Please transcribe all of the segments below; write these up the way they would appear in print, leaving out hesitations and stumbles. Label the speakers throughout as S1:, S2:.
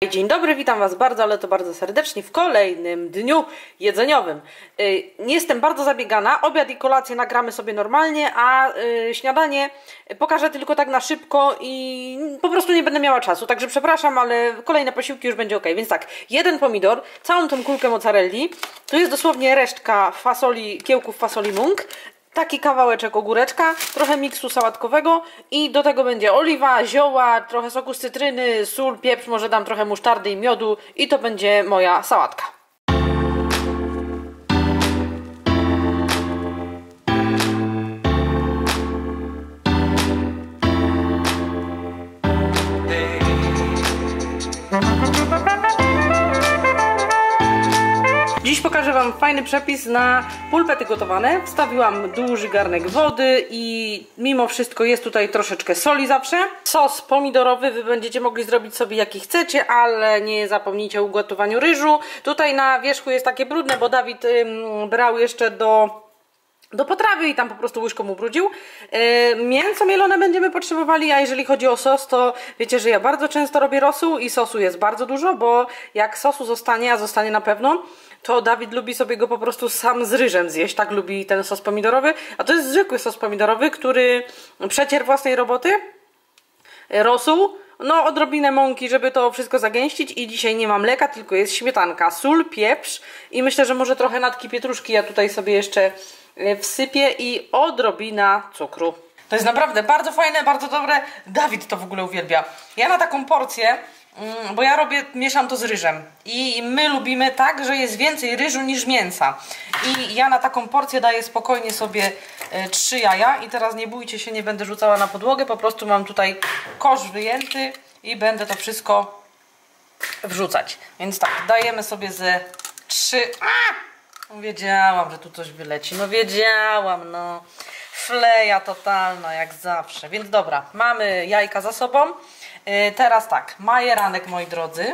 S1: Dzień dobry, witam Was bardzo, ale to bardzo serdecznie w kolejnym dniu jedzeniowym. Jestem bardzo zabiegana, obiad i kolację nagramy sobie normalnie, a śniadanie pokażę tylko tak na szybko i po prostu nie będę miała czasu, także przepraszam, ale kolejne posiłki już będzie ok. Więc tak, jeden pomidor, całą tą kulkę mozzarelli, tu jest dosłownie resztka fasoli, kiełków fasoli mung, taki kawałeczek ogóreczka, trochę miksu sałatkowego i do tego będzie oliwa, zioła, trochę soku z cytryny, sól, pieprz, może dam trochę musztardy i miodu i to będzie moja sałatka. Dziś pokażę Wam fajny przepis na pulpety gotowane. Wstawiłam duży garnek wody i mimo wszystko jest tutaj troszeczkę soli zawsze. Sos pomidorowy Wy będziecie mogli zrobić sobie jaki chcecie, ale nie zapomnijcie o ugotowaniu ryżu. Tutaj na wierzchu jest takie brudne, bo Dawid brał jeszcze do potrawy i tam po prostu łyżką ubrudził. Mięso mielone będziemy potrzebowali, a jeżeli chodzi o sos, to wiecie, że ja bardzo często robię rosół i sosu jest bardzo dużo, bo jak sosu zostanie, a zostanie na pewno, to Dawid lubi sobie go po prostu sam z ryżem zjeść, tak lubi ten sos pomidorowy, a to jest zwykły sos pomidorowy, który przecier własnej roboty, rosół, no odrobinę mąki, żeby to wszystko zagęścić i dzisiaj nie ma mleka, tylko jest śmietanka, sól, pieprz i myślę, że może trochę natki pietruszki ja tutaj sobie jeszcze wsypię i odrobina cukru. To jest naprawdę bardzo fajne, bardzo dobre. Dawid to w ogóle uwielbia. Ja na taką porcję, bo ja mieszam to z ryżem i my lubimy tak, że jest więcej ryżu niż mięsa. I ja na taką porcję daję spokojnie sobie 3 jaja i teraz nie bójcie się, nie będę rzucała na podłogę, po prostu mam tutaj kosz wyjęty i będę to wszystko wrzucać. Więc tak, dajemy sobie ze 3... Wiedziałam, że tu coś wyleci. No wiedziałam, no. Fleja totalna, jak zawsze. Więc dobra, mamy jajka za sobą. Teraz tak, majeranek, moi drodzy.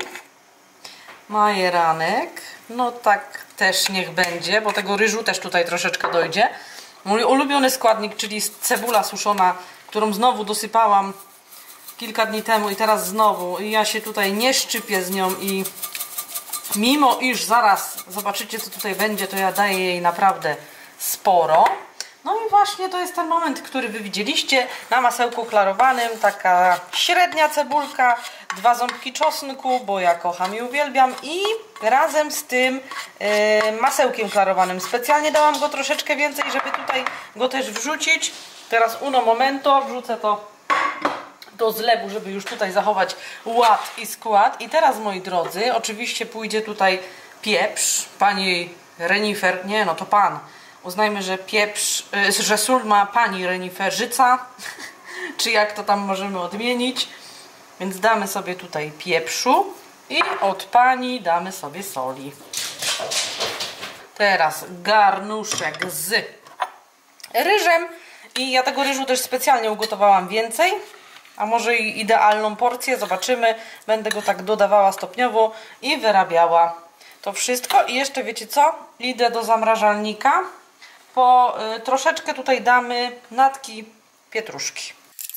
S1: Majeranek. No tak też niech będzie, bo tego ryżu też tutaj troszeczkę dojdzie. Mój ulubiony składnik, czyli cebula suszona, którą znowu dosypałam kilka dni temu i teraz znowu. I ja się tutaj nie szczypię z nią i mimo iż zaraz zobaczycie, co tutaj będzie, to ja daję jej naprawdę sporo. No i właśnie to jest ten moment, który Wy widzieliście na masełku klarowanym. Taka średnia cebulka, 2 ząbki czosnku, bo ja kocham i uwielbiam. I razem z tym masełkiem klarowanym. Specjalnie dałam go troszeczkę więcej, żeby tutaj go też wrzucić. Teraz uno momento, wrzucę to do zlewu, żeby już tutaj zachować ład i skład. I teraz, moi drodzy, oczywiście pójdzie tutaj pieprz. Pani renifer, nie no to pan. Uznajmy, że pieprz, że sól ma pani reniferzyca, czy jak to tam możemy odmienić. Więc damy sobie tutaj pieprzu i od pani damy sobie soli. Teraz garnuszek z ryżem. I ja tego ryżu też specjalnie ugotowałam więcej. A może i idealną porcję, zobaczymy. Będę go tak dodawała stopniowo i wyrabiała to wszystko. I jeszcze wiecie co? Idę do zamrażalnika, bo troszeczkę tutaj damy natki pietruszki.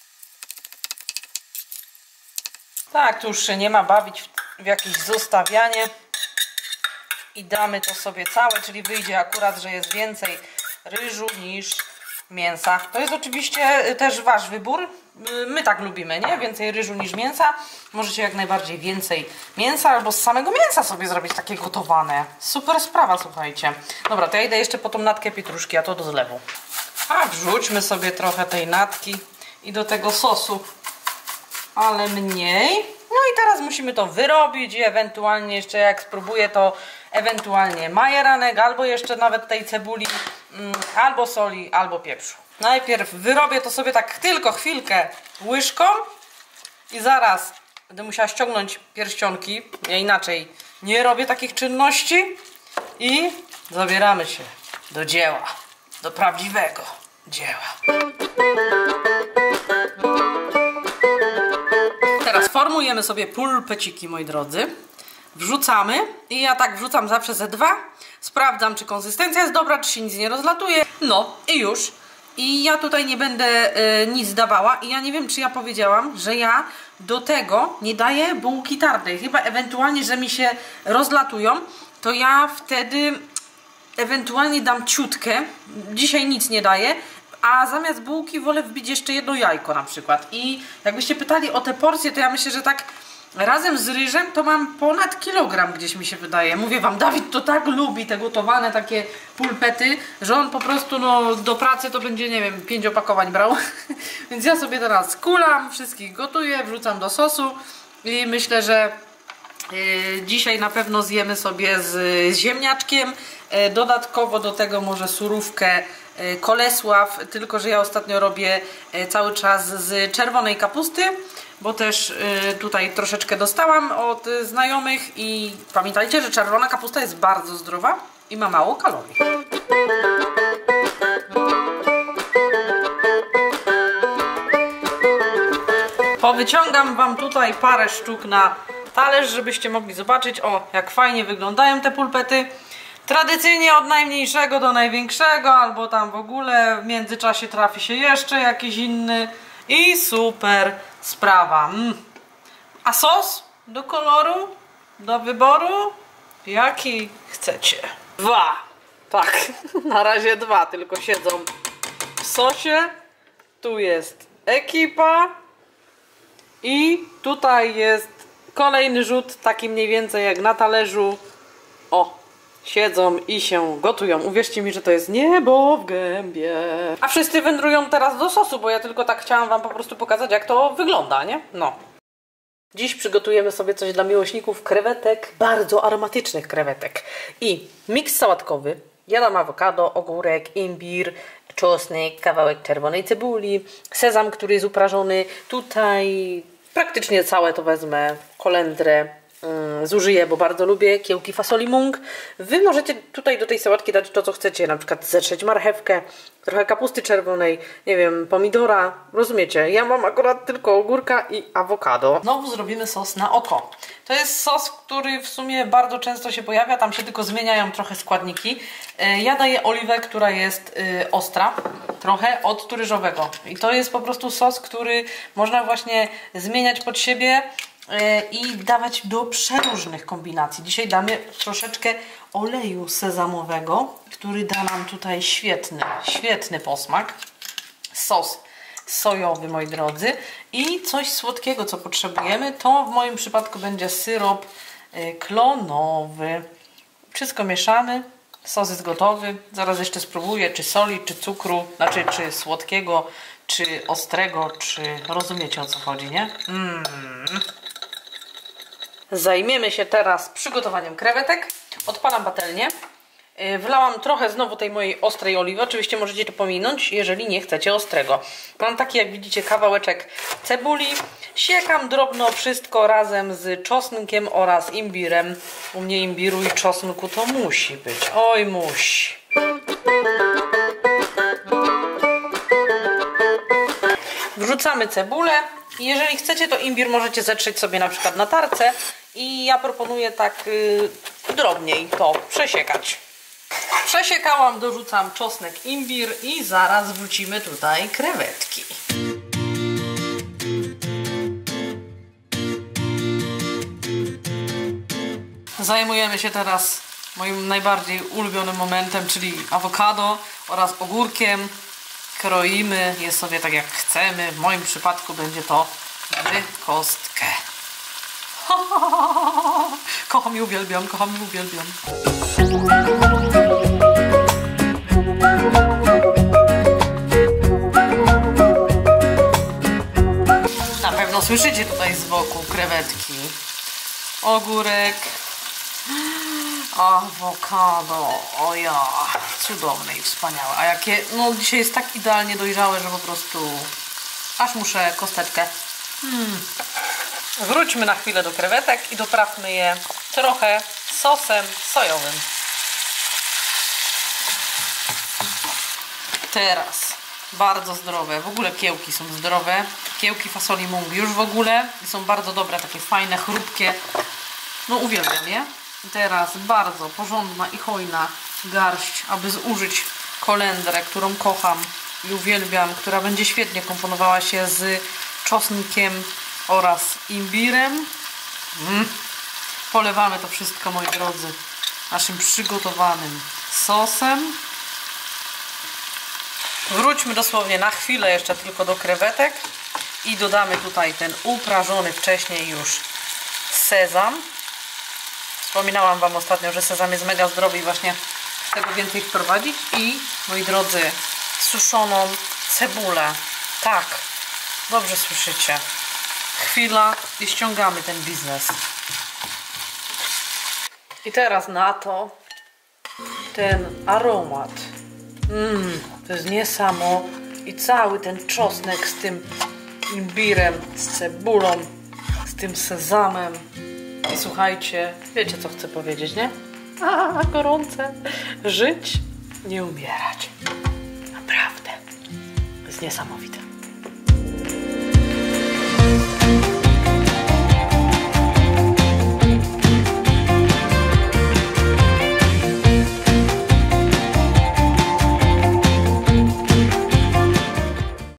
S1: Tak, tu już się nie ma bawić w jakieś zostawianie. I damy to sobie całe, czyli wyjdzie akurat, że jest więcej ryżu niż mięsa. To jest oczywiście też Wasz wybór. My tak lubimy, nie? Więcej ryżu niż mięsa. Możecie jak najbardziej więcej mięsa albo z samego mięsa sobie zrobić takie gotowane. Super sprawa, słuchajcie. Dobra, to ja idę jeszcze po tą natkę pietruszki, a to do zlewu. A wrzućmy sobie trochę tej natki i do tego sosu, ale mniej. No i teraz musimy to wyrobić i ewentualnie jeszcze jak spróbuję, to ewentualnie majeranek, albo jeszcze nawet tej cebuli, albo soli, albo pieprzu. Najpierw wyrobię to sobie tak tylko chwilkę łyżką i zaraz będę musiała ściągnąć pierścionki. Ja inaczej nie robię takich czynności i zabieramy się do dzieła, do prawdziwego dzieła. Teraz formujemy sobie pulpeciki, moi drodzy. Wrzucamy i ja tak wrzucam zawsze ze 2. Sprawdzam, czy konsystencja jest dobra, czy się nic nie rozlatuje. No i już. I ja tutaj nie będę nic dawała i ja nie wiem, czy ja powiedziałam, że ja do tego nie daję bułki twardej. Chyba ewentualnie, że mi się rozlatują, to ja wtedy ewentualnie dam ciutkę. Dzisiaj nic nie daję, a zamiast bułki wolę wbić jeszcze jedno jajko na przykład. I jakbyście pytali o te porcje, to ja myślę, że tak razem z ryżem to mam ponad kilogram gdzieś, mi się wydaje. Mówię wam, Dawid to tak lubi te gotowane takie pulpety, że on po prostu no, do pracy to będzie, nie wiem, 5 opakowań brał. Więc ja sobie teraz kulam, wszystkich gotuję, wrzucam do sosu i myślę, że dzisiaj na pewno zjemy sobie z ziemniaczkiem. Dodatkowo do tego może surówkę Kolesław, tylko że ja ostatnio robię cały czas z czerwonej kapusty, bo też tutaj troszeczkę dostałam od znajomych i pamiętajcie, że czerwona kapusta jest bardzo zdrowa i ma mało kalorii. Powyciągam wam tutaj parę sztuk na talerz, żebyście mogli zobaczyć, o, jak fajnie wyglądają te pulpety. Tradycyjnie od najmniejszego do największego, albo tam w ogóle w międzyczasie trafi się jeszcze jakiś inny i super sprawa. A sos do koloru, do wyboru, jaki chcecie. 2. Tak, na razie 2 tylko siedzą w sosie. Tu jest ekipa i tutaj jest kolejny rzut, taki mniej więcej jak na talerzu. O, siedzą i się gotują. Uwierzcie mi, że to jest niebo w gębie. A wszyscy wędrują teraz do sosu, bo ja tylko tak chciałam wam po prostu pokazać, jak to wygląda, nie? No. Dziś przygotujemy sobie coś dla miłośników krewetek, bardzo aromatycznych krewetek. I miks sałatkowy. Ja dam awokado, ogórek, imbir, czosnek, kawałek czerwonej cebuli, sezam, który jest uprażony. Tutaj praktycznie całe to wezmę, kolendrę zużyję, bo bardzo lubię kiełki fasoli mung. Wy możecie tutaj do tej sałatki dać to, co chcecie, na przykład zetrzeć marchewkę, trochę kapusty czerwonej, nie wiem, pomidora, rozumiecie? Ja mam akurat tylko ogórka i awokado. Znowu zrobimy sos na oko. To jest sos, który w sumie bardzo często się pojawia, tam się tylko zmieniają trochę składniki. Ja daję oliwę, która jest ostra, trochę od ryżowego. I to jest po prostu sos, który można właśnie zmieniać pod siebie i dawać do przeróżnych kombinacji. Dzisiaj damy troszeczkę oleju sezamowego, który da nam tutaj świetny posmak. Sos sojowy, moi drodzy. I coś słodkiego, co potrzebujemy, to w moim przypadku będzie syrop klonowy. Wszystko mieszamy. Sos jest gotowy. Zaraz jeszcze spróbuję, czy soli, czy cukru, znaczy czy słodkiego, czy ostrego, czy rozumiecie, o co chodzi, nie? Zajmiemy się teraz przygotowaniem krewetek. Odpalam patelnię. Wlałam trochę znowu tej mojej ostrej oliwy. Oczywiście możecie to pominąć, jeżeli nie chcecie ostrego. Mam taki, jak widzicie, kawałeczek cebuli. Siekam drobno wszystko razem z czosnkiem oraz imbirem. U mnie imbiru i czosnku to musi być. Oj, musi. Wrzucamy cebulę. Jeżeli chcecie, to imbir możecie zetrzeć sobie na przykład na tarce i ja proponuję tak drobniej to przesiekać. Przesiekałam, dorzucam czosnek, imbir i zaraz wrzucimy tutaj krewetki. Zajmujemy się teraz moim najbardziej ulubionym momentem, czyli awokado oraz ogórkiem. Kroimy je sobie tak jak chcemy. W moim przypadku będzie to w kostkę. Kocham i uwielbiam, kocham i uwielbiam. Na pewno słyszycie tutaj z boku krewetki. Ogórek. Awokado, o ja, cudowne i wspaniałe. A jakie, no dzisiaj jest tak idealnie dojrzałe, że po prostu aż muszę kosteczkę. Wróćmy na chwilę do krewetek i doprawmy je trochę sosem sojowym. Teraz bardzo zdrowe, w ogóle kiełki są zdrowe. Kiełki fasoli mung już w ogóle są bardzo dobre, takie fajne, chrupkie. No uwielbiam je. I teraz bardzo porządna i hojna garść, aby zużyć kolendrę, którą kocham. i uwielbiam, która będzie świetnie komponowała się z czosnkiem oraz imbirem. Polewamy to wszystko, moi drodzy, naszym przygotowanym sosem. Wróćmy dosłownie na chwilę jeszcze tylko do krewetek i dodamy tutaj ten uprażony wcześniej już sezam. Wspominałam Wam ostatnio, że sezam jest mega zdrowy i właśnie tego więcej wprowadzić. I, moi drodzy, suszoną cebulę. Tak, dobrze słyszycie. Chwila i ściągamy ten biznes. I teraz na to ten aromat. To jest niesamowite. I cały ten czosnek z tym imbirem, z cebulą, z tym sezamem. I słuchajcie, wiecie co chcę powiedzieć, nie? Gorące. Żyć, nie umierać. Naprawdę. To jest niesamowite.